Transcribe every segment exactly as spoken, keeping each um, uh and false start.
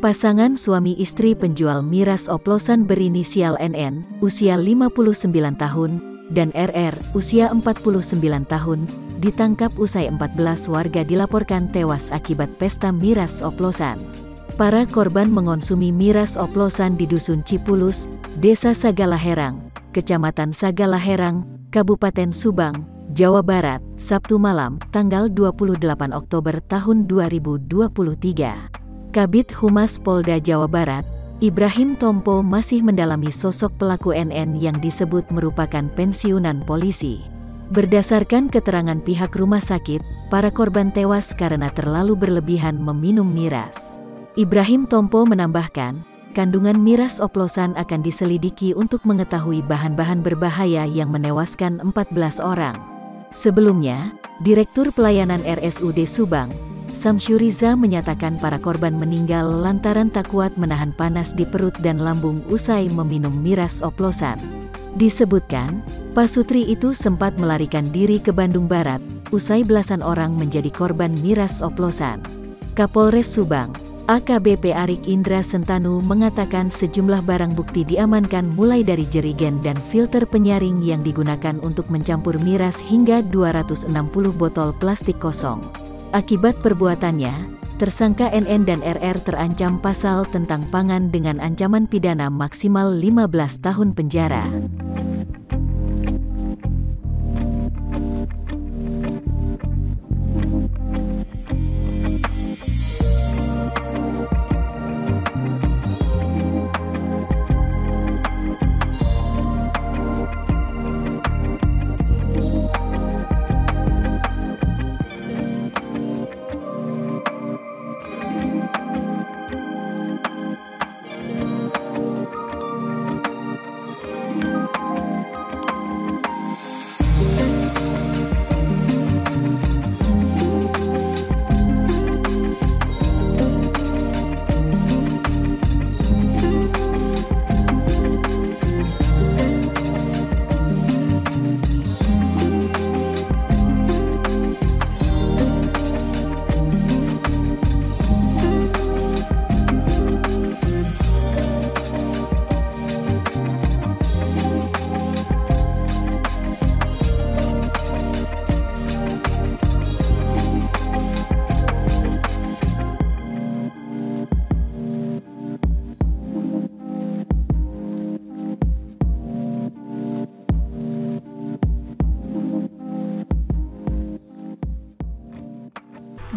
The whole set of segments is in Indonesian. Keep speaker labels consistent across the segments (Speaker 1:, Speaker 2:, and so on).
Speaker 1: Pasangan suami istri penjual miras oplosan berinisial N N, usia lima puluh sembilan tahun, dan R R, usia empat puluh sembilan tahun, ditangkap usai empat belas warga dilaporkan tewas akibat pesta miras oplosan. Para korban mengonsumi miras oplosan di Dusun Cipulus, Desa Sagalaherang, Kecamatan Sagalaherang, Kabupaten Subang, Jawa Barat, Sabtu malam, tanggal dua puluh delapan Oktober tahun dua ribu dua puluh tiga. Kabid Humas Polda Jawa Barat, Ibrahim Tompo masih mendalami sosok pelaku N N yang disebut merupakan pensiunan polisi. Berdasarkan keterangan pihak rumah sakit, para korban tewas karena terlalu berlebihan meminum miras. Ibrahim Tompo menambahkan, kandungan miras oplosan akan diselidiki untuk mengetahui bahan-bahan berbahaya yang menewaskan empat belas orang. Sebelumnya, Direktur Pelayanan R S U D Subang, Samsyuriza menyatakan para korban meninggal lantaran tak kuat menahan panas di perut dan lambung usai meminum miras oplosan. Disebutkan, Pasutri itu sempat melarikan diri ke Bandung Barat, usai belasan orang menjadi korban miras oplosan. Kapolres Subang, A K B P Arik Indra Sentanu mengatakan sejumlah barang bukti diamankan mulai dari jerigen dan filter penyaring yang digunakan untuk mencampur miras hingga dua ratus enam puluh botol plastik kosong. Akibat perbuatannya, tersangka N N dan R R terancam pasal tentang pangan dengan ancaman pidana maksimal lima belas tahun penjara.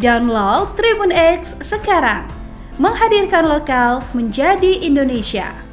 Speaker 2: Download Tribun X sekarang, menghadirkan lokal menjadi Indonesia.